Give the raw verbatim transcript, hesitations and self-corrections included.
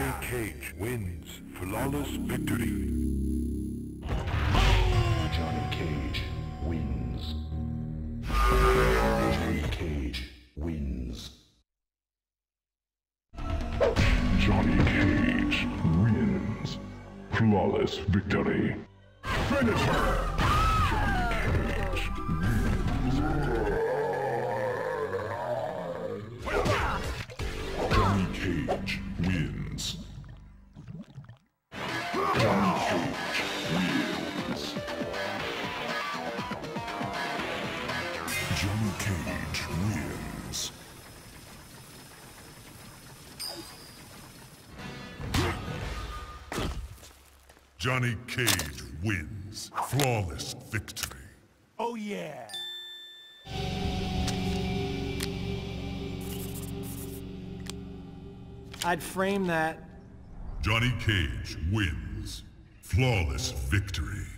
Johnny Cage wins. Flawless victory. Johnny Cage wins. Johnny Cage wins. Johnny Cage wins. Flawless victory. Finish her! Johnny Cage wins. Johnny Cage wins. Johnny Cage wins. Johnny Cage wins. Flawless victory. Oh yeah! I'd frame that. Johnny Cage wins. Flawless victory.